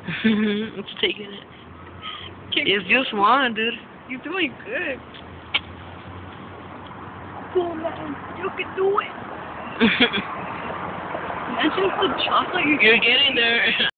It's taking it. It's just one, dude. You're doing good. Cool, man. You can do it. Imagine the chocolate You're getting there.